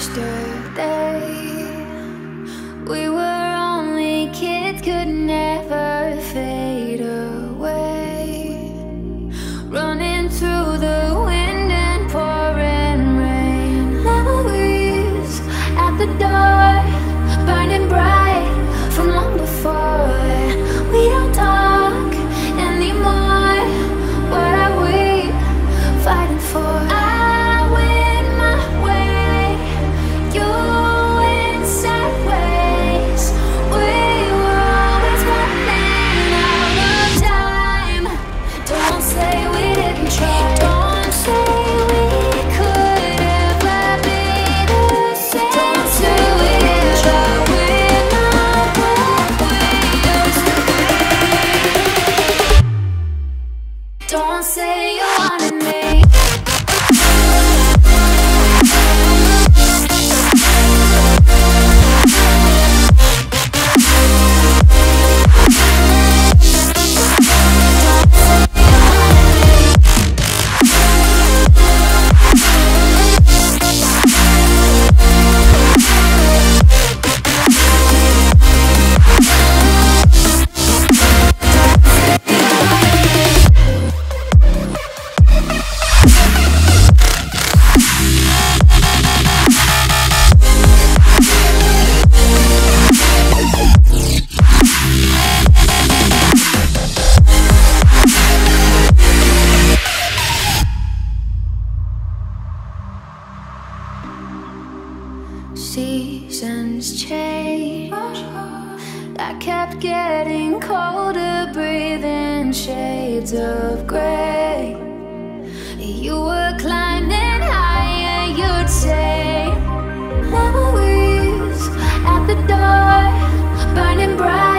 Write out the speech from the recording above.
yesterday. We were only kids, could never fade away. Running through the wind and pouring rain. Memories at the door, burning bright from long before. We don't talk anymore. What are we fighting for? I win my way, you win sideways. We were always running out of time. Don't say we didn't try. Don't say we could ever be the same. Don't say we didn't try. We're not what we used to be. Don't say you wanted me. Seasons change. I kept getting colder, breathing shades of gray. You were climbing higher, you'd say. Memories at the door, burning bright.